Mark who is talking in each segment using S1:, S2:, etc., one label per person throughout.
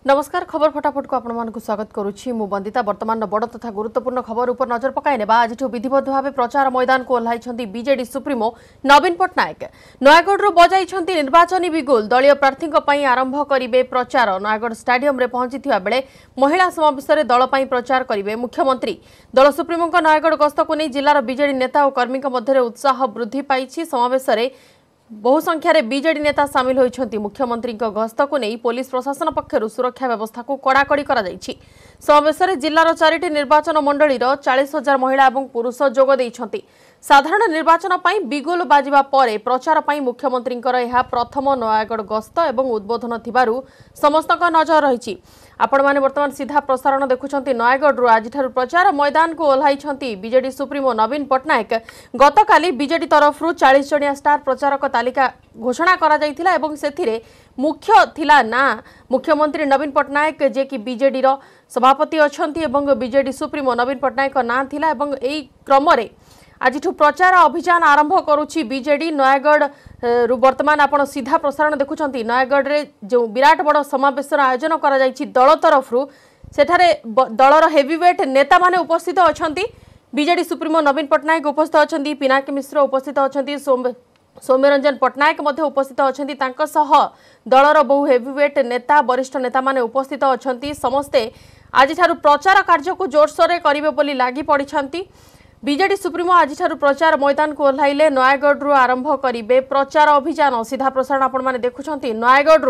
S1: नमस्कार खबर फटाफट को आपको स्वागत करुच्ची मु बंदिता वर्तमान बड़ तथा गुरुत्वपूर्ण खबर उपर नजर पकाई नेबा आज विधिवत भाव प्रचार मैदान को ओह्लाई बीजेडी सुप्रीमो नवीन पट्टनायक नयागढ़ बजाई निर्वाचनी बिगुल दलीय प्रार्थी आरंभ करेंगे प्रचार नयागढ़ स्टाडियम रे पहुंची बेले महिला समावेश में दल प्रचार करेंगे मुख्यमंत्री दल सुप्रीमो नयागढ़ गस्त को नहीं जिलार बीजेडी नेता और कर्मी मध्य उत्साह वृद्धि पाई समावेश में बहु संख्यार बीजेडी नेता सामिल होती मुख्यमंत्री गस्त को नहीं पुलिस प्रशासन पक्षर सुरक्षा व्यवस्था को कड़ाकड़ी समावेश में जिलार 4टी निर्वाचन मंडली 40,000 महिला और पुरुष जोग देइछंती। साधारण निर्वाचन पर बिगुल बाजिबा परे प्रचार पर मुख्यमंत्री प्रथम नयागढ़ गस्त और उद्बोधन थिबारु समस्त नजर रही। आपण माने वर्तमान सीधा प्रसारण देखुछंती नयागढ़ आज प्रचार मैदान को ओह्लाई बीजेडी सुप्रीमो नवीन पट्टनायक गतकाली बीजेडी तरफ 40 जणिया स्टार प्रचारक तालिका घोषणा करा जायथिला एवं सेथिरे मुख्य थिला ना मुख्यमंत्री नवीन पट्टनायक जे कि बीजेडी रो सभापति अछंती एवं बीजेडी सुप्रीमो नवीन पट्टनायक ना थिला एवं एई क्रम रे आज प्रचार अभियान आरंभ करुच्ची बीजेडी नयागढ़ वर्तमान आपण सीधा प्रसारण देखुछंती नयागढ़ रे जो विराट बड़ समावेश आयोजन करा जायछि दल तरफ सेठारे दलर हेवीवेट नेता माने उपस्थित अछंती बीजेडी सुप्रीमो नवीन पट्टनायक उपस्थित अछंती पिनाकी मिश्र उपस्थित अछंती सौम्यरंजन पट्टनायक मध्य उपस्थित अछंती तांका सह दलर बहु हेवीवेट नेता वरिष्ठ नेता माने उपस्थित अछंती समस्ते आज प्रचार कार्य को जोरसोर रे करिवे बोली लागि पड़िछंती। बीजेडी सुप्रीमो आज प्रचार मैदान को ओह्लाइले नयागढ़ आरंभ करेंगे प्रचार अभियान सीधा प्रसारण आपण माने देखुछंती नयागढ़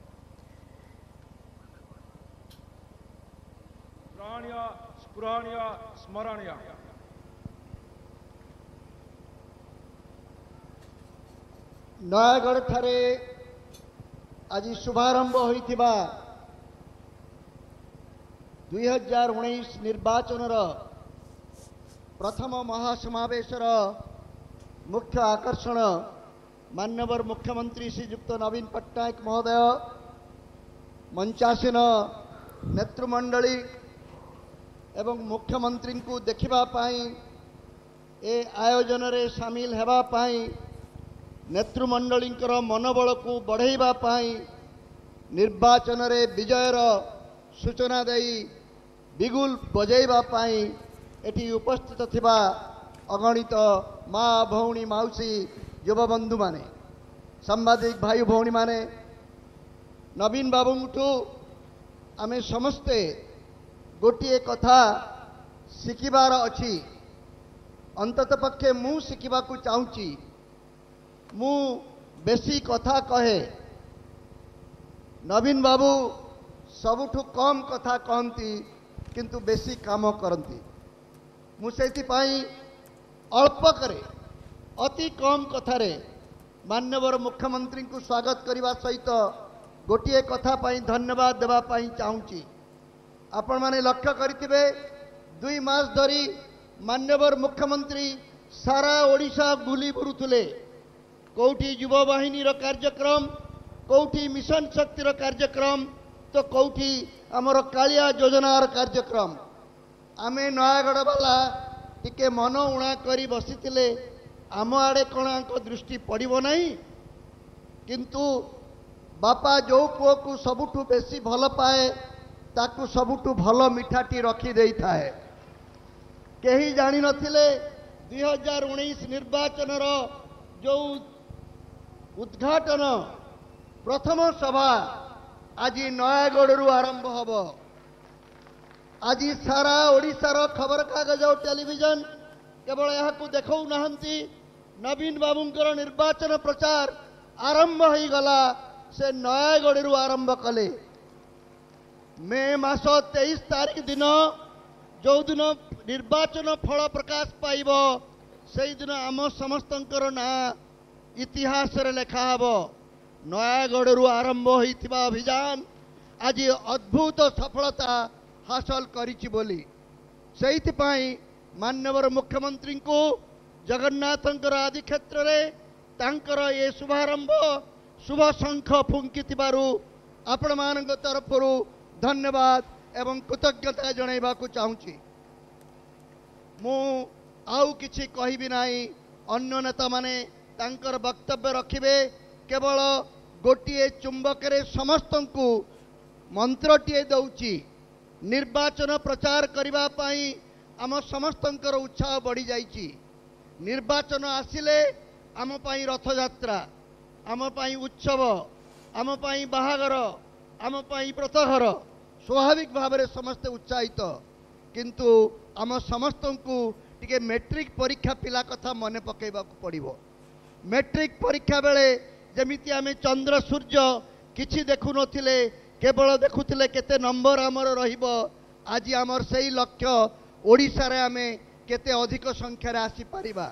S2: नयागढ़ ठारे आज शुभारंभ होइथिबा 2019 निर्वाचन प्रथम महासमावेशर मुख्य आकर्षण माननीय मुख्यमंत्री श्रीयुक्त नवीन पट्टनायक महोदय मंचासीन नेतृमंडली एवं मुख्यमंत्री को देखा ए आयोजन रे सामिल हेबा पाई नेतृमंडली मनोबल को बढ़ाइबा निर्वाचन रे विजयर सूचना देई बिगुल बजाइबा पाई एटी उपस्थित थिबा अगणित माँ भौणी माउसी युवबंधु माने सांबादिक भाई भौणी माने नवीन बाबू आमे समस्ते गोटे कथा शिखिबार अछि अंतत पक्षे मु शिखिबा को चाहूची मु बेसी कथा कहे नवीन बाबू सबुठु कम कथा कहती किंतु बेसी काम करती मुझे अल्प करे अति कम कथारे माननीय मुख्यमंत्री को स्वागत करने सहित गोटे कथा धन्यवाद देवाई चाहूँगी। आपण माने लक्ष्य करिथिबे 2 मास धरी माननीय मुख्यमंत्री सारा ओडिशा बुली बुरुथुले कौटी युवा बाहिनी कार्यक्रम कौटी मिशन शक्तिर कार्यक्रम तो कौटी आमर कालिया योजनार कार्यक्रम आमे नयागढ़ वाला टिके मन उणा करी बसी आम आड़े कौन दृष्टि पड़ो नहीं किंतु बापा जो पुओ को सबुठु बेसी भल पाए ताकू सबुठु भल मिठाटी रखी दे थाए कहीं जानी नथिले 2019 निर्वाचन जो उद्घाटन प्रथम सभा आज नयागढ़ आरंभ हब आज सारा ओडिशार खबर कागज और टेलीविजन केवल यहाँ देखौ नाहंती नवीन बाबूंकर निर्वाचन प्रचार आरंभ हो गला से नयागढ़ आरंभ कले मे मास 23 तारीख दिन जो दिन निर्वाचन फल प्रकाश पाइब से दिन आम समस्तंकर ना इतिहास रे लेखा हब नयागढ़ आरंभ होइथिबा अभियान आज अद्भुत सफलता हासिल करिछि बोली सेइथिपाई माननीय मुख्यमंत्री को जगन्नाथंकर आदि क्षेत्र रे तांकर ये शुभारंभ शुभ शंख फुंकिथिबारु आपण मानक तरफरु धन्यवाद एवं कृतज्ञता जणाइबा को चाहूँगी। मु आउ किछि कहिबि नाही अन्य नेता माने तांकर वक्तव्य रखिबे केवल गोटे चुंबक समस्त को मंत्रटीए दौची निर्वाचन प्रचार करबा पई आम समस्तंकर उत्साह बढ़ी जाइछि। निर्वाचन आसिले आम पई रथ यात्रा, आम पई उत्सव, आम पई बाहागर, आम पई व्रतघर स्वाभाविक भाव में समस्ते उत्साहित। किंतु आम समस्त को टिके मैट्रिक परीक्षा पिला कथा मन पकेबा पड़िबो। मैट्रिक परीक्षा बेले जमिति आमे चंद्र सूर्य किछि देखु नथिले, केवल देखुथिले केते नंबर आमर रहिबो। आज आमर सेही लक्ष्य ओडिसा रे आमे केते अधिक संख्या रे आसी परिबा।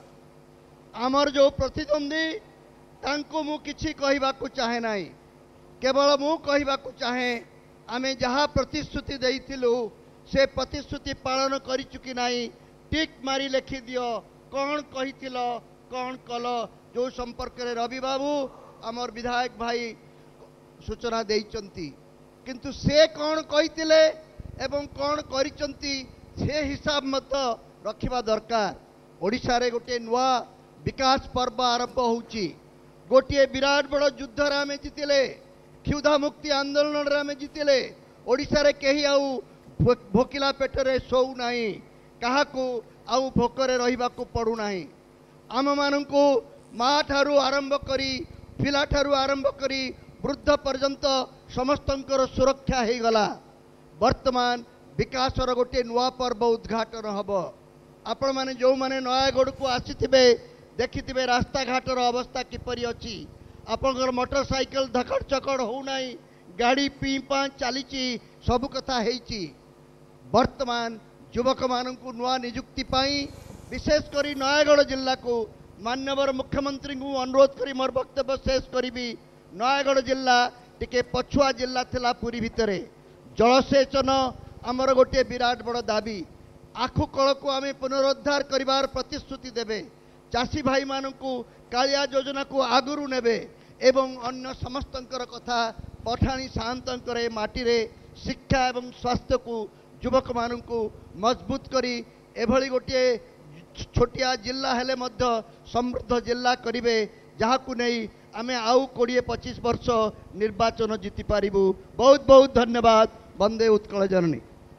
S2: आमर जो प्रतिद्वंदी तांको मु किछि कहिबाकू चाहे नाही, केवल मु कहिबाकू चाहे आमे जहा प्रतिश्रुति देइथिलु से प्रतिश्रुति पालन करिचु कि नाही टिक मारी लिखि दियो। कौन कहिथिल कौन कल जो संपर्क रे रवि बाबू आमर विधायक भाई सूचना देइचंती, किंतु से कौन कहिथिले एवं कौन करिचंती से हिसाब मत रखिबा दरकार। ओडिसा रे गोटे नुआ विकास पर्व आरंभ होउची। गोटे विराट बड़ युद्ध रे आमे जितिले, क्षुधा मुक्ति आंदोलन रे आमे जितिले। ओडिसा रे केही आउ भोकिला पेटरे सोउ नाही, काहाकू आउ भोकरे रहिबाकू पड़ू नाही। आम मानंकू माँ ठारू आरंभ करी पिला ठारू आरंभ करी वृद्ध पर्यंत समस्तंकर सुरक्षा हे गला। वर्तमान विकासर गोटे नुआ पर्व उद्घाटन हब। आपण माने जो माने नयागढ़ को आसीथिबे देखिथिबे रास्ता घाटर अवस्था किपरि अछि। आपनकर मोटरसाइकल धकड़ चकड़ हो नाही, गाड़ी पी पा चलीची, सब कथा हेची। वर्तमान युवक मानंकु नुआ नियुक्ति पाई विशेष करी नयागढ़ जिला को माननीय मुख्यमंत्री को अनुरोध करी मोर वक्तव्य शेष करी। नयागढ़ जिला टिके पछुआ जिला थिला पुरी भितरे। जलसेचन आमर गोटे विराट बड़ दाबी। आखु कल को आमे पुनरुद्धार करिवार प्रतिश्रुति देबे। चाषी भाई मानंकु कालिया योजना को आगुरु नेबे एवं अन्य समस्तंकर कथा पठाणी साहंतंकर माटी रे शिक्षा एवं स्वास्थ्य को युवक मानंकु मजबूत करी एभली गोटे छोटिया जिला हेले मध्य समृद्ध जिला करिवे, जहाकू नहीं आमे आउ 20-25 वर्ष निर्वाचन जीति पारिबु। बहुत बहुत धन्यवाद। वंदे उत्कल जननी।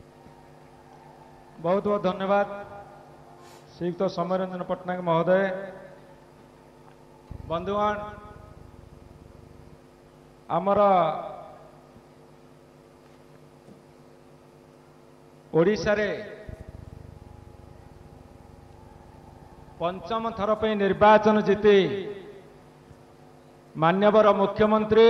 S3: बहुत बहुत धन्यवाद श्रीयुक्त सौम्यरंजन पट्टनायक महोदय। बंधुगण, आमर ओडिशा रे पंचम थर पे निर्वाचन जीति मान्यवर मुख्यमंत्री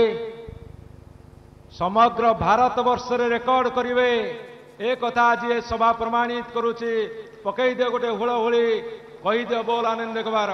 S3: समग्र भारत वर्ष रे रेकर्ड करिवे ए कथा आज ए सभा प्रमाणित करुची। पकई दियो गोटे हुड़हुड़ी कही दियो बोल आनंद कुमार।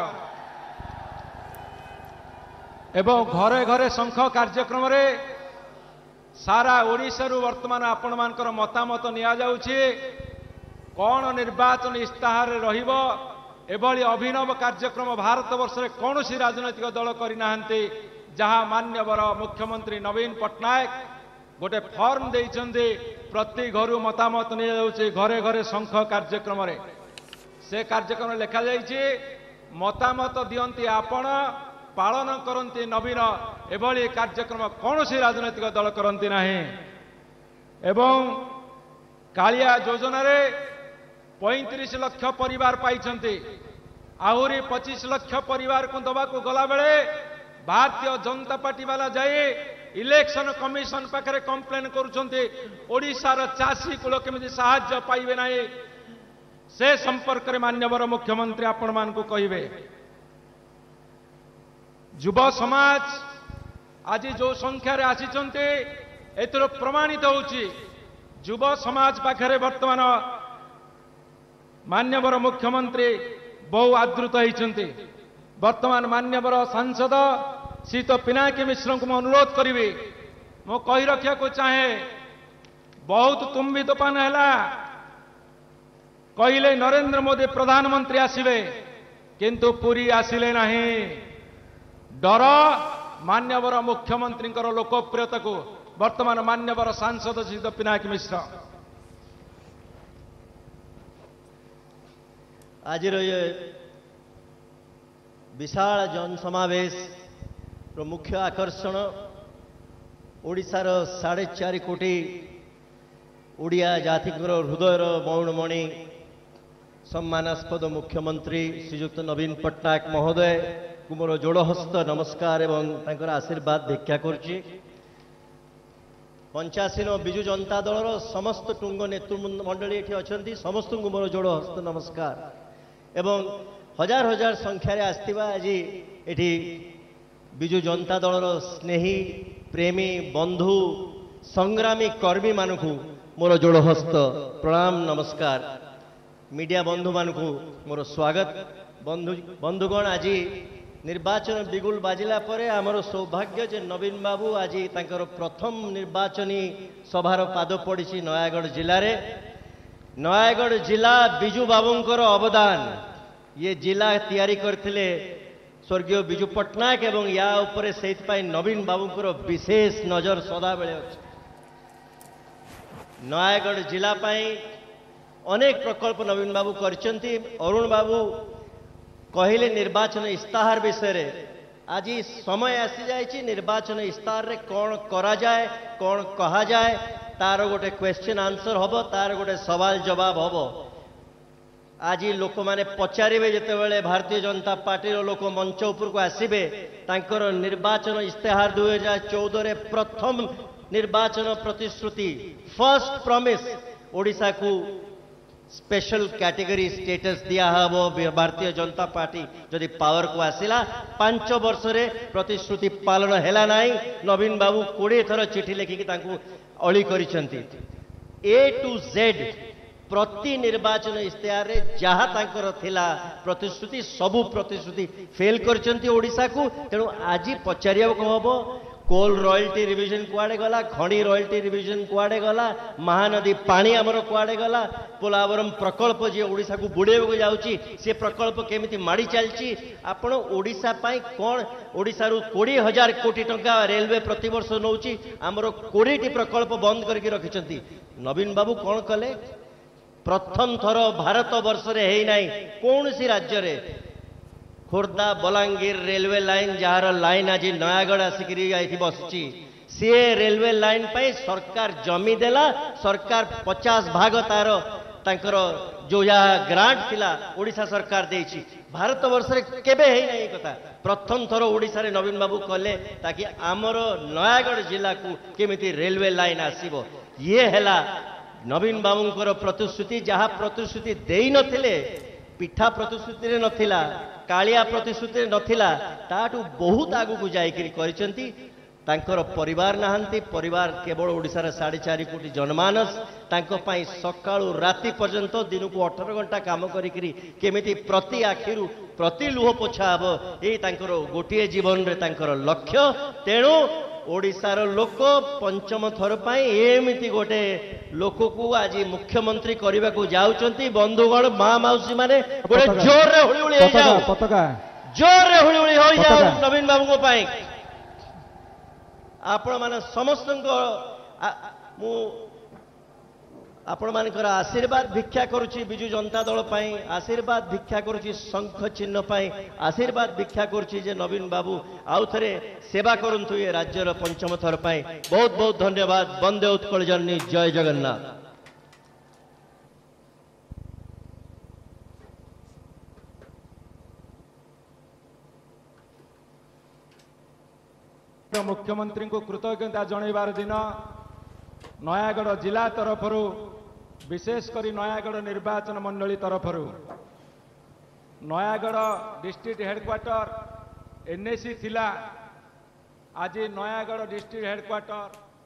S3: एवं घरे घरे शंख कार्यक्रम रे सारा ओडिशा रु वर्तमान आपण मानकर मतामत निया जाउची। कौन निर्वाचन इस्ताहार रहिबो एभली अभिनव कार्यक्रम भारत वर्ष रे कौनसी राजनैतिक दल करना जहाँ मान्यवर मुख्यमंत्री नवीन पट्टनायक गोटे फॉर्म देइछन्ते। प्रति घर मतामत निया जाउची। घरे घरे शंख कार्यक्रम रे से कार्यक्रम लिखा जाइछि मतामत दियंती आपण पालन करती नवीन। एभली कार्यक्रम कौनसी राजनैतिक दल करती नाही। एवं कालिया योजना रे 35 लाख परिवार पाइछन्ते। आहुरी 25 लाख परिवार को दबा को गला बेले भारतीय जनता पार्टी वाला जाए इलेक्शन कमिशन पाखरे कंप्लेन करुछन्ते ओडिशार चाषी कुल केमिति साहाय्य पाइबे नाही। से संपर्क रे मान्यवर मुख्यमंत्री आपण मान को कहिबे। युव समाज आज जो संख्या रे आसीछन्ते एथरो प्रमाणित होउची युव समाज पाखरे वर्तमान मान्यवर मुख्यमंत्री बहु आदृत होइछन्ते। वर्तमान मान्यवर सांसद श्रीयुत पिनाकी मिश्र को अनुरोध करी मो कही रखा को चाहे बहुत तुम्बी तोफान है कहले नरेंद्र मोदी प्रधानमंत्री आसिबे किंतु पुरी आसिले नहीं। डर मान्यवर मुख्यमंत्री लोकप्रियता को वर्तमान मान्यवर सांसद श्रीयुत पिनाकी मिश्र।
S4: आज ये विशाल जनसमावेश मुख्य आकर्षण ओडिशार 4.5 कोटी ओडिया जातिकर हृदयर मौनमणि सम्मानास्पद मुख्यमंत्री श्रीजुक्त नवीन पट्टनायक महोदय को मोर जोड़हस्त नमस्कार एवं तांकर आशीर्वाद भिक्षा करुच्ची। 85 विजु जनता दलर समस्त टुंग नेतृमंडली ये अच्छा समस्त को मोर जोड़हस्त नमस्कार एवं हजार हजार संख्यार आसवा आज ये विजु जनता दलर स्नेही प्रेमी बंधु संग्रामी कर्मी मानक मोर जोड़हस्त प्रणाम नमस्कार। मीडिया बंधु मानक मोर स्वागत। बंधुगण आज निर्वाचन बिगुल बाजिला परे आमर सौभाग्य जे नवीन बाबू आज तांकर प्रथम निर्वाचनी सभार पाद पड़ी नयागढ़ जिले में। नयागढ़ जिला बिजू बाबूंकर अवदान ये जिला तैयारी करथिले स्वर्गीय बिजू पट्टनायक एवं या उपरे सेइतपाई नवीन बाबूंकर विशेष नजर सदा बेले अछि। नयागढ़ जिला पाई अनेक प्रकल्प नवीन बाबू करचंती। अरुण बाबू कहले निर्वाचन इस्ताहार विषय रे आज समय आसी जाइए निर्वाचन इस्ताहार रे कौन करा जाए कौन कहा जाए तार गोटे क्वेश्चन आंसर हम तार गोटे सवाल जवाब हम। आज लोक माने पचारे जिते भारतीय जनता पार्टी लोक मंच उपर को आसबे तांकर निर्वाचन इस्ताहार 2014 रे प्रथम निर्वाचन प्रतिश्रुति फर्स्ट प्रॉमिस ओडिशा को स्पेशल कैटेगरी स्टेटस दिया हम भारतीय जनता पार्टी जदि पावर को आसिला 5 वर्ष रे प्रतिश्रुति पालन हैला नाही। नवीन बाबू 20 थर चिठी लिखिकी तांकू अली करिसंती। ए टू जेड प्रति निर्वाचन इस्ताहार रे जहा तांकर थिला प्रतिश्रुति सबु प्रतिश्रुति फेल करचंती ओडिशा को। तेणु आज पचारिया को हबो कोल रॉयल्टी रिविजन कुआडे गला खणी रॉयल्टी रिविजन कुआडे गला महानदी पानी आमर कुआडे गला पोलावरम प्रकल्प जे ओडिशा को बुड़ेबो जाउची से प्रकल्प केमिति माड़ी चलची। आपण ओडिशा पाई कोन ओडिशा रु 20,000 कोटी टंका रेलवे प्रति वर्ष नउची आमर 20 टी प्रकल्प बंद करके रखिचंती। नवीन बाबू कोन कले प्रथम थर भारत वर्ष रे हेई नाही कोन सी राज्य रे खोर्धा बलांगीर रेलवे लाइन जार लाइन आज नयागढ़ आसिक बसची सी रेलवे लाइन पाई सरकार जमी देला। सरकार 50 भाग तार तांकर जो या ग्रांट थिला ओडिशा सरकार देछि। भारत वर्ष रे केबे हेई नाही कथा प्रथम थर ओडिशा रे नवीन बाबू कले ताकि आमर नयागढ़ जिला को केमिति रेलवे लाइन आसीबो। ये हैला नवीन बाबूंकर प्रतिश्रुति जहा प्रतिश्रुति देई नथिले पिठा प्रतिश्रुति रे नथिला कालिया प्रतिश्रुति नथिला ताटू बहुत आगु को जाइकरी करिसंती। तांकर परिवार नहांती परिवार केवल ओडिशा रे 4.5 कोटी जनमानस तांको पाई सकाळू राति पर्यंत दिन को 18 घंटा काम करिकरी केमिति प्रति आखिरु प्रति लुह पोछा हबो ए तांकर गोटिए जीवन रे तांकर लक्ष्य। तेणु ओडिशार लोक पंचम थर पाई एमिति गोटे लोक को आज मुख्यमंत्री करने को जाउचंती। बंधुगण माँ मौसी माने गोटे जोर रे हुली हुली हो जाओ जोर रे हुली हुली हो जाओ नवीन बाबू को पाई आपण माने समस्त मु आपण मानकर आशीर्वाद भिक्षा करुची। बिजू जनता दल पाई आशीर्वाद भिक्षा करुची शंख चिन्ह पाई आशीर्वाद भिक्षा करुची जे नवीन बाबू आउ थरे सेवा करंतु ये राज्यर पंचम थर पाई। बहुत बहुत धन्यवाद। वंदे उत्कल जननी जय जगन्नाथ।
S3: मुख्यमंत्री को कृतज्ञता जनइबार दिन नयागढ़ जिला तरफरु विशेषकर नयागढ़ निर्वाचन मंडली तरफरु नयागढ़ डिस्ट्रिक्ट हेडक्वार्टर एनएसी थिला आज नयागढ़ डिस्ट्रिक्ट हेडक्वार्टर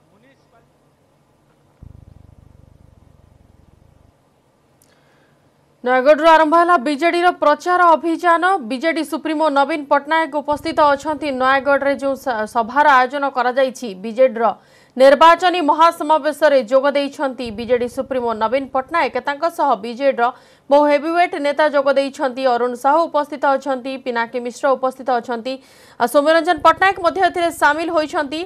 S1: नयगढ़ आरंभ है बीजेडी प्रचार अभियान। बीजेडी सुप्रीमो नवीन पट्टनायक उपस्थित अच्छा नयगढ़ रे जो सभार आयोजन करा बीजेडी निर्वाचनी महासमावेश रे जोग देइछंती BJD supremo Naveen Patnaik BJD बहु हेवीवेट नेता जोग देइछंती। अरुण साहू उपस्थित अच्छा पिनाकी मिश्र उपस्थित अच्छा सौम्यरंजन पट्टनायक मध्य सामिल होइछंती।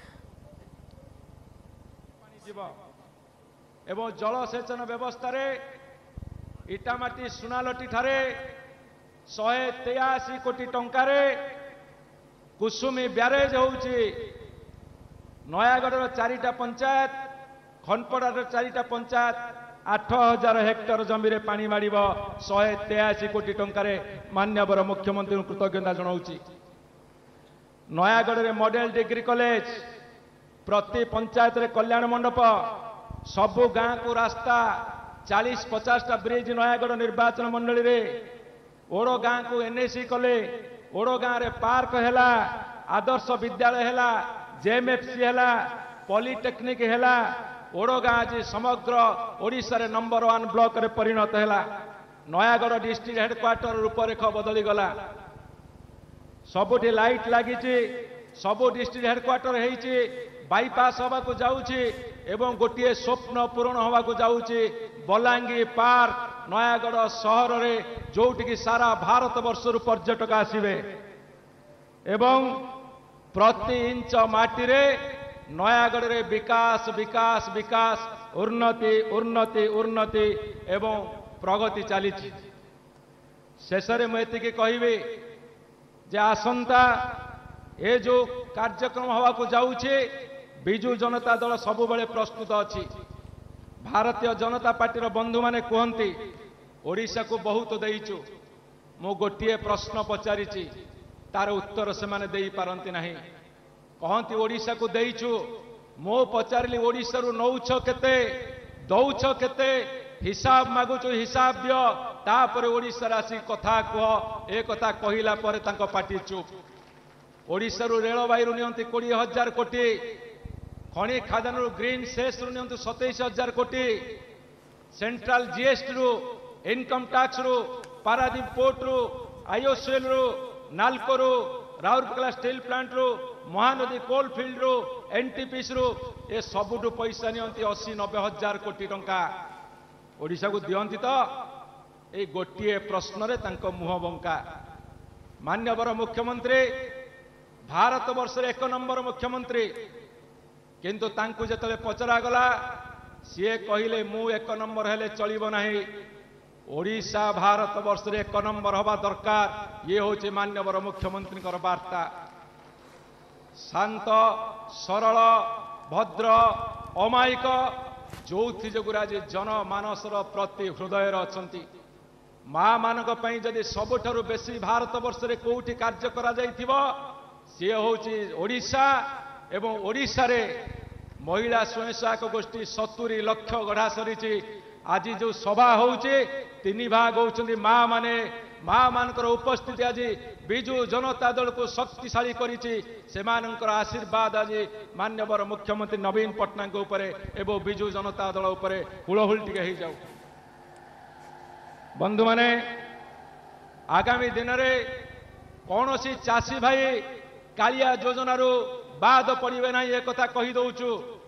S3: एवं जलसेचन व्यवस्था रे इटामाटी सुनालटी ठारे 183 कोटी टंकारे कुसुमी ब्यारेज होउची ନୟାଗଡ଼ର 4ଟା ପଞ୍ଚାୟତ, ଖନପଡ଼ାର 4ଟା ପଞ୍ଚାୟତ 8,000 ହେକ୍ଟର ଜମିରେ ପାଣି ମାଡ଼ିବ 183 କୋଟି ଟଙ୍କାରେ। ମାନ୍ୟବର ମୁଖ୍ୟମନ୍ତ୍ରୀଙ୍କୁ କୃତଜ୍ଞତା ଜଣାଉଛି। ନୟାଗଡ଼ରେ ମଡେଲ ଡିଗ୍ରୀ କଲେଜ, ପ୍ରତି ପଞ୍ଚାୟତରେ କଲ୍ୟାଣ ମଣ୍ଡପ, ସବୁ ଗାଁକୁ ରାସ୍ତା, 40-50ଟା ବ୍ରିଜ ନୟାଗଡ଼ ନିର୍ବାଚନ ମଣ୍ଡଳୀରେ। ଓଡ଼ ଗାଁକୁ ଏନ୍ଏସି କଲେ, ଓଡ଼ ଗାଁରେ ପାର୍କ ହେଲା, ଆଦର୍ଶ ବିଦ୍ୟାଳୟ ହେଲା, ଜେଏମ୍ଏଫସି ହେଲା, ପଲିଟେକ୍ନିକ ହେଲା। ଓଡ଼ ଗାଁ ଆଜି ସମଗ୍ର ଓଡ଼ିଶାରେ ନମ୍ବର 1 ବ୍ଲକରେ ପରିଣତ ହେଲା। ନୟାଗଡ଼ ଡିଷ୍ଟ୍ରିକ୍ଟ ହେଡକ୍ୱାର୍ଟର ରୂପରେଖ ବଦଳିଗଲା। ସବୁଠି ଲାଇଟ୍ ଲାଗିଛି, ସବୁ ଡିଷ୍ଟ୍ରିକ୍ଟ ହେଡକ୍ୱାର୍ଟର ହେଇଛି, ବାଇପାସ୍ ହେବାକୁ ଯାଉଛି ଏବଂ ଗୋଟିଏ ସ୍ୱପ୍ନ ପୂରଣ ହେବାକୁ ଯାଉଛି। ବଲାଙ୍ଗୀର ପାର୍କ ନୟାଗଡ଼ ସହରରେ, ଯୋଉଠିକି ସାରା ଭାରତ ବର୍ଷରୁ ପର୍ଯ୍ୟଟକ ଆସିବେ ଏବଂ ପ୍ରତି ଇଞ୍ଚ ମାଟିରେ ନୟାଗଡ଼ରେ ବିକାଶ ବିକାଶ ବିକାଶ, ଉନ୍ନତି ଉନ୍ନତି ଉନ୍ନତି ଏବଂ ପ୍ରଗତି ଚାଲିଛି। ଶେଷରେ ମୁଁ ଏତିକି କହିବି ଯେ ଆସନ୍ତା ଏ ଯୋଉ କାର୍ଯ୍ୟକ୍ରମ ହେବାକୁ ଯାଉଛି, ବିଜୁ ଜନତା ଦଳ ସବୁବେଳେ ପ୍ରସ୍ତୁତ ଅଛି। ଭାରତୀୟ ଜନତା ପାର୍ଟିର ବନ୍ଧୁମାନେ କୁହନ୍ତି ଓଡ଼ିଶାକୁ ବହୁତ ଦେଇଛୁ। ମୁଁ ଗୋଟିଏ ପ୍ରଶ୍ନ ପଚାରିଛି, ତାର ଉତ୍ତର ସେମାନେ ଦେଇପାରନ୍ତି ନାହିଁ। କହନ୍ତି ଓଡ଼ିଶାକୁ ଦେଇଛୁ। ମୁଁ ପଚାରିଲି ଓଡ଼ିଶାରୁ ନଉଛ କେତେ, ଦଉଛ କେତେ, ହିସାବ ମାଗୁଛୁ, ହିସାବ ଦିଅ, ତାପରେ ଓଡ଼ିଶାରେ ଆସି କଥା କୁହ। ଏ କଥା କହିଲା ପରେ ତାଙ୍କ ପାଟି ଚୁପ୍। ଓଡ଼ିଶାରୁ ରେଳବାଇରୁ ନିଅନ୍ତି 20,000 କୋଟି, ଖଣି ଖାଦାନରୁ ଗ୍ରୀନ୍ ସେସ୍ରୁ ନିଅନ୍ତୁ 27,000 କୋଟି, ସେଣ୍ଟ୍ରାଲ ଜିଏସ୍ଟିରୁ, ଇନକମ୍ ଟ୍ୟାକ୍ସରୁ, ପାରାଦୀପ ପୋର୍ଟରୁ, ଆଇଓସିଏଲ୍ରୁ, ନାଲକୋରୁ, ରାଉରକେଲା ଷ୍ଟିଲ୍ ପ୍ଲାଣ୍ଟରୁ, ମହାନଦୀ କୋଲ୍ ଫିଲ୍ଡରୁ, ଏନ୍ଟିପିସିରୁ ଏ ସବୁଠୁ ପଇସା ନିଅନ୍ତି 80-90 ହଜାର କୋଟି ଟଙ୍କା। ଓଡ଼ିଶାକୁ ଦିଅନ୍ତି ତ? ଏଇ ଗୋଟିଏ ପ୍ରଶ୍ନରେ ତାଙ୍କ ମୁହଁ ବଙ୍କା। ମାନ୍ୟବର ମୁଖ୍ୟମନ୍ତ୍ରୀ ଭାରତ ବର୍ଷରେ 1 ନମ୍ବର ମୁଖ୍ୟମନ୍ତ୍ରୀ, କିନ୍ତୁ ତାଙ୍କୁ ଯେତେବେଳେ ପଚରାଗଲା ସିଏ କହିଲେ ମୁଁ 1 ନମ୍ବର ହେଲେ ଚଳିବ ନାହିଁ, ଓଡ଼ିଶା ଭାରତ ବର୍ଷରେ 1 ନମ୍ବର ହେବା ଦରକାର। ଇଏ ହେଉଛି ମାନ୍ୟବର ମୁଖ୍ୟମନ୍ତ୍ରୀଙ୍କର ବାର୍ତ୍ତା। ଶାନ୍ତ, ସରଳ, ଭଦ୍ର, ଅମାୟିକ, ଯୋଉଥି ଯୋଗୁଁ ଆଜି ଜନମାନସର ପ୍ରତି ହୃଦୟରେ ଅଛନ୍ତି। ମା ମାନଙ୍କ ପାଇଁ ଯଦି ସବୁଠାରୁ ବେଶୀ ଭାରତ ବର୍ଷରେ କୋଉଠି କାର୍ଯ୍ୟ କରାଯାଇଥିବ ସିଏ ହେଉଛି ଓଡ଼ିଶା। ଏବଂ ଓଡ଼ିଶାରେ ମହିଳା ସ୍ୱୟଂ ସହାୟକ ଗୋଷ୍ଠୀ 70 ଲକ୍ଷ ଗଢ଼ା ସରିଛି। ଆଜି ଯୋଉ ସଭା ହେଉଛି 3 ଭାଗ ହେଉଛନ୍ତି ମା ମାନେ। ମା ମାନଙ୍କର ଉପସ୍ଥିତି ଆଜି ବିଜୁ ଜନତା ଦଳକୁ ଶକ୍ତିଶାଳୀ କରିଛି। ସେମାନଙ୍କର ଆଶୀର୍ବାଦ ଆଜି ମାନ୍ୟବର ମୁଖ୍ୟମନ୍ତ୍ରୀ ନବୀନ ପଟ୍ଟନାୟକଙ୍କ ଉପରେ ଏବଂ ବିଜୁ ଜନତା ଦଳ ଉପରେ ହୁଳହୁଳି ଟିକେ ହେଇଯାଉ। ବନ୍ଧୁମାନେ, ଆଗାମୀ ଦିନରେ କୌଣସି ଚାଷୀ ଭାଇ କାଳିଆ ଯୋଜନାରୁ ବାଦ ପଡ଼ିବେ ନାହିଁ, ଏ କଥା କହିଦେଉଛୁ।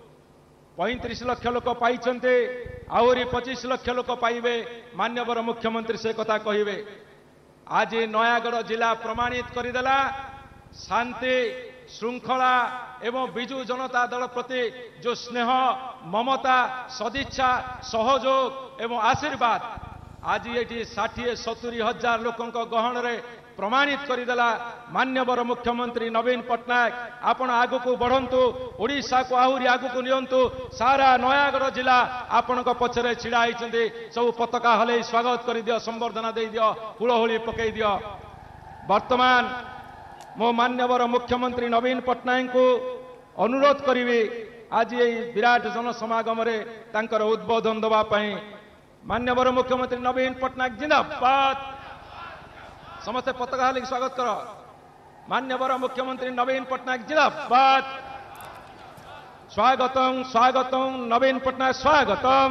S3: 35 ଲକ୍ଷ ଲୋକ ପାଇଛନ୍ତି, ଆହୁରି 25 ଲକ୍ଷ ଲୋକ ପାଇବେ। ମାନ୍ୟବର ମୁଖ୍ୟମନ୍ତ୍ରୀ ସେ କଥା କହିବେ। ଆଜି ନୟାଗଡ଼ ଜିଲ୍ଲା ପ୍ରମାଣିତ କରିଦେଲା ଶାନ୍ତି, ଶୃଙ୍ଖଳା ଏବଂ ବିଜୁ ଜନତା ଦଳ ପ୍ରତି ଯୋଉ ସ୍ନେହ, ମମତା, ସଦିଚ୍ଛା, ସହଯୋଗ ଏବଂ ଆଶୀର୍ବାଦ ଆଜି ଏଠି 60-70 ହଜାର ଲୋକଙ୍କ ଗହଣରେ ପ୍ରମାଣିତ କରିଦେଲା। ମାନ୍ୟବର ମୁଖ୍ୟମନ୍ତ୍ରୀ ନବୀନ ପଟ୍ଟନାୟକ, ଆପଣ ଆଗକୁ ବଢ଼ନ୍ତୁ, ଓଡ଼ିଶାକୁ ଆହୁରି ଆଗକୁ ନିଅନ୍ତୁ। ସାରା ନୟାଗଡ଼ ଜିଲ୍ଲା ଆପଣଙ୍କ ପଛରେ ଛିଡ଼ା ହେଇଛନ୍ତି। ସବୁ ପତାକା ହଲେଇ ସ୍ୱାଗତ କରିଦିଅ, ସମ୍ବର୍ଦ୍ଧନା ଦେଇଦିଅ, ହୁଳହୁଳି ପକେଇ ଦିଅ। ବର୍ତ୍ତମାନ ମୁଁ ମାନ୍ୟବର ମୁଖ୍ୟମନ୍ତ୍ରୀ ନବୀନ ପଟ୍ଟନାୟକଙ୍କୁ ଅନୁରୋଧ କରିବି ଆଜି ଏହି ବିରାଟ ଜନସମାଗମରେ ତାଙ୍କର ଉଦ୍ବୋଧନ ଦେବା ପାଇଁ। ମାନ୍ୟବର ମୁଖ୍ୟମନ୍ତ୍ରୀ ନବୀନ ପଟ୍ଟନାୟକ ଜିନ୍ଦାବାଦ। ସମସ୍ତେ ପତାକା ହଲେଇକି ସ୍ୱାଗତ କର। ମାନ୍ୟବର ମୁଖ୍ୟମନ୍ତ୍ରୀ ନବୀନ ପଟ୍ଟନାୟକ ଜିନ୍ଦାବାଦ। ସ୍ୱାଗତଂ ସ୍ୱାଗତଂ ନବୀନ ପଟ୍ଟନାୟକ ସ୍ୱାଗତଂ।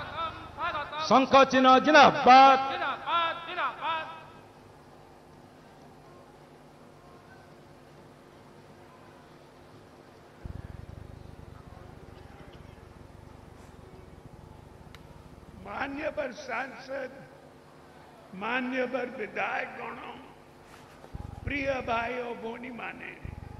S3: ଶଙ୍ଖ ଚିହ୍ନ ଜିନ୍ଦାବାଦ।
S5: मान्यवर सांसद, मान्यवर विधायक गणों, प्रिय भाई और भौणी माने,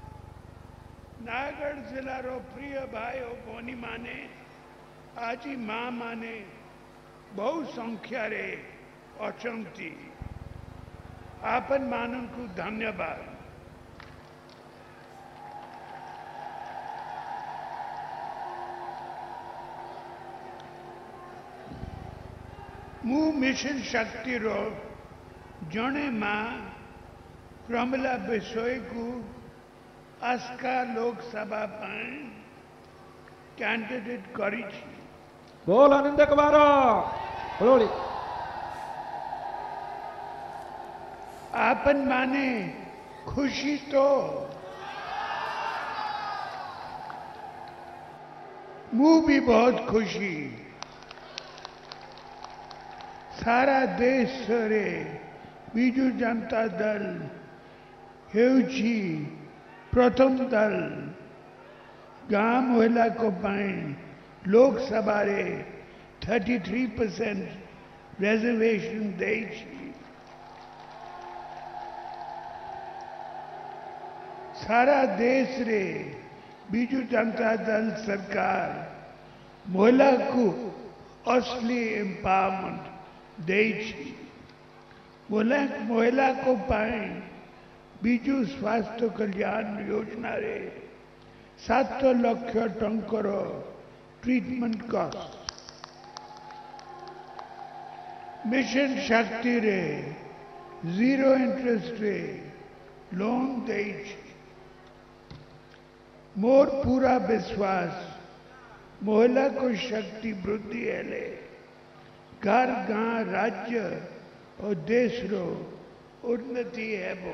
S5: नयागढ़ जिलार प्रिय भाई और भौणी माने, आज माँ माने बहु संख्यार अचंती। आपन मानन को धन्यवाद। मु मिशन शक्ति रो जने मां प्रमिला बिश्नोई को आस्का लोकसभा पाए कैंडिडेट करी छी।
S3: बोल आनंद कुमार बोलोड़ी
S5: आपन माने खुशी तो मु भी बहुत खुशी सारा देश रे बिजू जनता दल हेउची प्रथम दल गांव महिला को पाए लोकसभा रे 33% रिजर्वेशन दे छी। सारा देश रे बिजू जनता दल सरकार महिला को असली एम्पावरमेंट दे छी। महिला को पाए बिजू स्वास्थ्य कल्याण योजना रे 7 लाख टंकर ट्रीटमेंट कॉस्ट मिशन शक्ति रे 0 इंटरेस्ट रे लोन दे छी। मोर पूरा विश्वास महिला को शक्ति वृद्धि हेले घर गांव राज्य और देश रो उन्नति हेबो।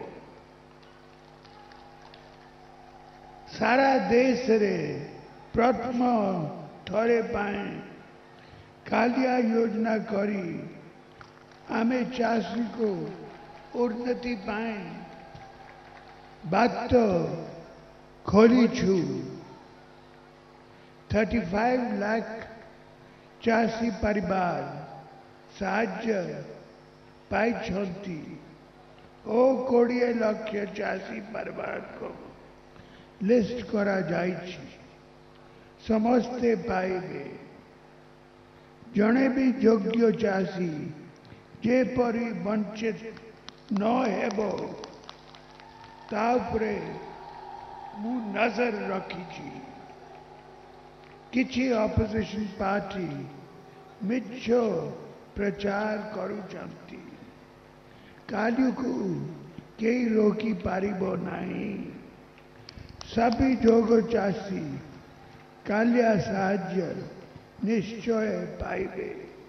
S5: सारा देश रे प्रथम थरे पाए कालिया योजना करी आमे चाषी को उन्नति पाए बात तो खोली छु। 35 लाख चाषी परिवार साहाय्य पाई छंती ओ 20 लाख चाषी परिवार को लिस्ट करा जाइछि समस्ते पाइबे। जने भी योग्य चाषी जेपरी वंचित न हेबो तापरे मु नजर रखी। किछि ऑपोजिशन पार्टी मिछ प्रचार करुचंती कालू को केई रोकी पारिबो नहीं। सभी जोग चाषी कालिया साहाय्य निश्चय पाइबे।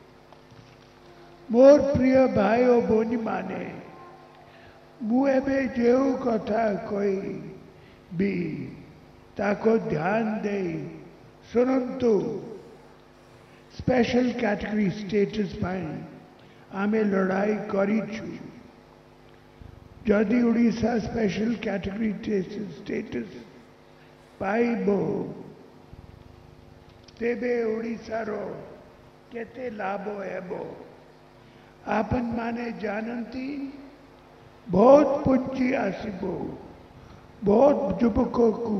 S5: मोर प्रिय भाई और बोनी माने मु एबे जेउ कथा कोई भी ताको ध्यान दे सुनंतु। स्पेशल कैटेगरी स्टेटस पाए आमे लड़ाई करी छु। जदि उड़ीसा स्पेशल कैटेगरी स्टेटस पाइबो तेबे उड़ीसा रो केते लाभ हेबो आपन माने जानती। बहुत पूंजी आसिबो बहुत युवकों को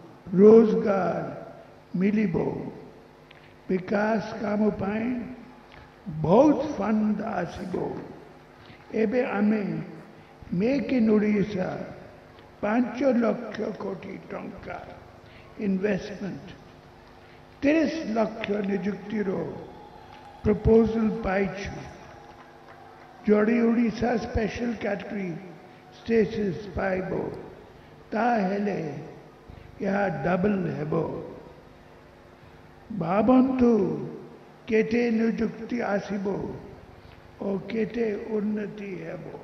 S5: रोजगार मिलिबो विकास काम पाए बहुत फंड आसिबो। एबे आमे मेक इन ओडिशा 5 लाख कोटी टंका इन्वेस्टमेंट 30 लाख निजुक्ति रो प्रपोजल पाइछु। जोड़ी ओडिशा स्पेशल कैटेगरी स्टेटस पाइबो ताहेले यह डबल हेबो। भावंतु केते निजुक्ति आसिबो और केते उन्नति हेबो।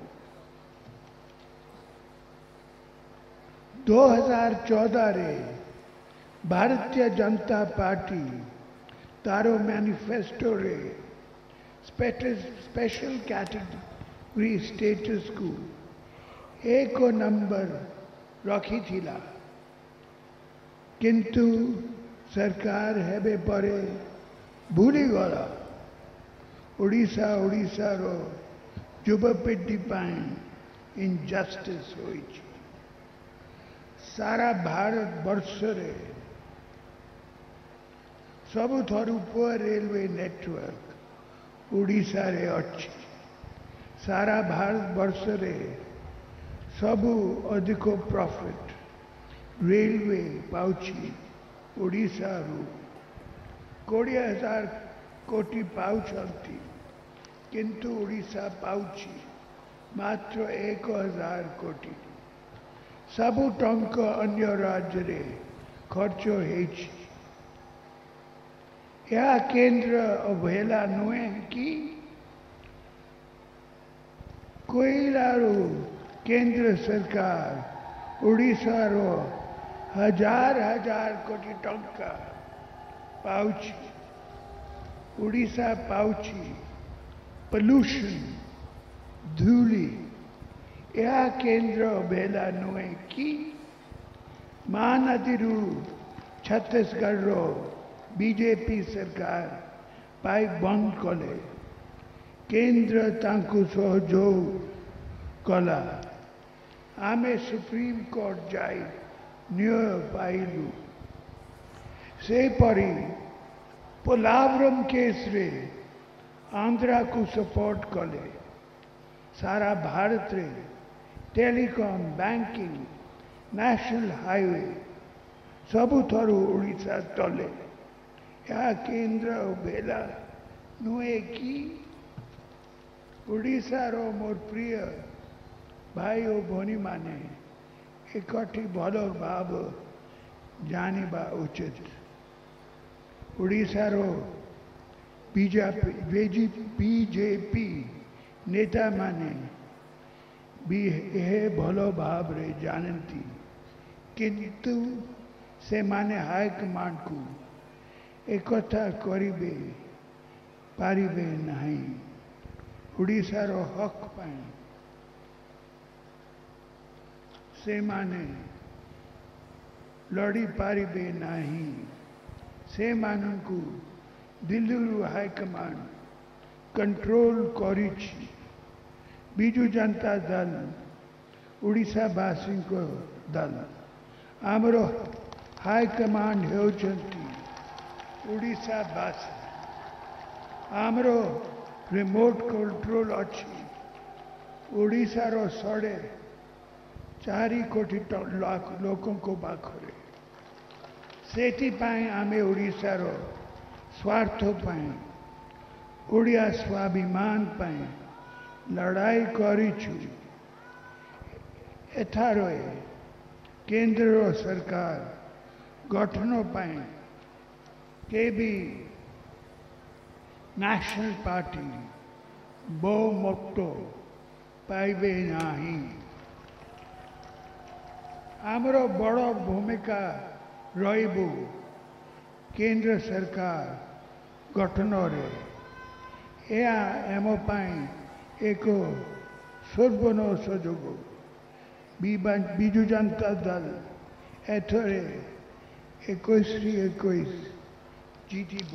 S5: 2014 रे भारतीय जनता पार्टी तारो मैनिफेस्टो रे स्पेशल कैटेगरी स्टेटस को 1 नंबर रखी थिला किंतु सरकार हेबे परे भूली गला। ओडिशा रो युवपीढ़ी पाए इनजस्टिस होई। सारा भारत वर्ष रे सबुठारु पुअर रेलवे नेटवर्क ओडिशा रे अछि। सारा भारत वर्ष रे सबु अधिक प्रॉफिट रेलवे पाउछि ओडिशा रू 20,000 कोटी पाउछंती किंतु ओडिशा पाउछि मात्र 1000 कोटी सबु टंक अन्य राज्य रे खर्च हेछि या केंद्र अवहेला नुहे कि कोइलारो केंद्र सरकार ओडिशा रो हजार हजार कोटी टंका पाउछि ओडिशा पाउछि पोल्यूशन धूली या केंद्र बेला नुहे कि महानदी छत्तीसगढ़ रो बीजेपी सरकार पाइप बंद कले केंद्र तांकु सहयोग कला आमे सुप्रीम कोर्ट जाई न्याय पाइलु से परी पोलावरम केस रे आंध्रा को सपोर्ट कले सारा भारत रे टेलीकॉम बैंकिंग नेशनल हाईवे सबुथरु ओडिशा तले या केंद्र बेला नुहे कि ओडिशा रो मोर प्रिय भाई और भनी माने एकठी भल भाव जानिबा उचित ओडिशा रो बीजेपी नेता माने भी यह भल भाव रे जानती किंतु से माने हाईकमांड को एकता करिबे पारिबे नहीं ओडिशा रो हक पाए से माने लड़ी पारिबे नहीं से मानकु दिल्ली हाईकमांड कंट्रोल करिछि बिजु जनता दल ओडिशा वासी को दल आमरो हाईकमांड हेउचंती ओडिशा वासी आमरो रिमोट कंट्रोल अच्छी ओडिशा रो 4.5 कोटी लाख लोकों को पाखरे सेति पाए आमे ओडिशा रो स्वार्थ पाए ओडिया स्वाभिमान पाए लड़ाई करिछु एथारोए केंद्र रो सरकार गठन पाए के भी नेशनल पार्टी बहुमत पाइबे नाही आमरो बड़ भूमिका रहिबो केंद्र सरकार गठन रे या एम पाई एक सुवर्ण सुजोग बिजु जनता दल एथरे 21 जीतब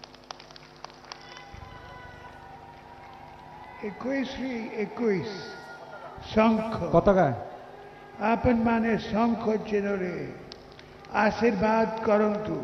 S5: 21 शंख
S3: पताका
S5: आपन माने शंख चिन्ह रे आशीर्वाद करंतु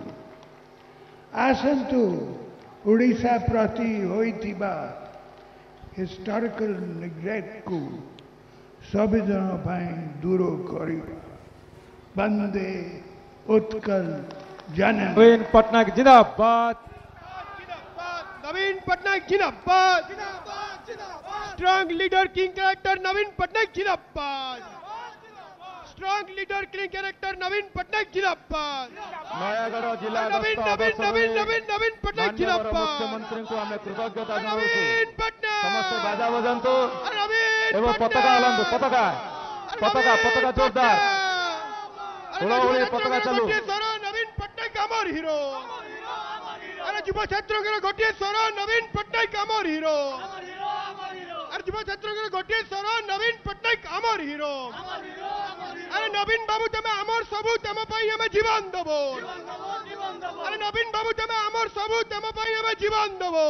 S5: आसंतु ओडिशा प्रति होइतिबा हिस्टोरिकल नेग्लेक्ट को संविधान पाई दूर करिबा वंदे उत्कल जननी
S3: नवीन पटनायक जिंदाबाद
S6: नवीन पटनायक जिंदाबाद strong leader king character Naveen Patnaik जिंदाबाद strong leader king character Naveen Patnaik जिंदाबाद
S3: नयागढ़ जिला
S6: नवीन पटनायक जिंदाबाद
S3: मुख्यमंत्री को हमें कृतज्ञता
S6: नवीन पटनायक
S3: समस्त बाजा बजातु
S6: नवीन
S3: एवं पताका हलांतु पताका पताका पताका जोरदार हुड़हुड़ी पताका चलू
S6: नवीन पटनायक आमर हिरो अरे युवा छात्रों के गोटे स्वर नवीन पटनायक आमर हिरो अरे युवा छात्रों के गोटे स्वर नवीन पटनायक आमर हिरो अरे नवीन बाबू तमे आमर सबू तम पाई हमें जीवन देबो अरे नवीन बाबू तमे आमर सबू तम पाई हमें जीवन देबो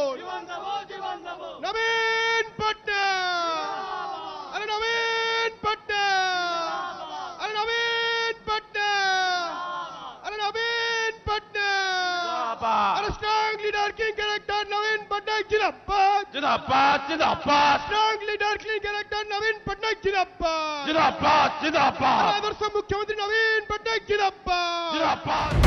S6: नवीन पटनायक अरे नवीन पटनायक अरे नवीन पटनायक अरे नवीन पटनायक अरे strong leader king character Naveen Patnaik जिंदाबाद
S3: जिंदाबाद जिंदाबाद
S6: strong leader king character Naveen Patnaik जिंदाबाद
S3: जिंदाबाद जिंदाबाद
S6: आदर्श मुख्यमंत्री नवीन पटनायक जिंदाबाद
S3: जिंदाबाद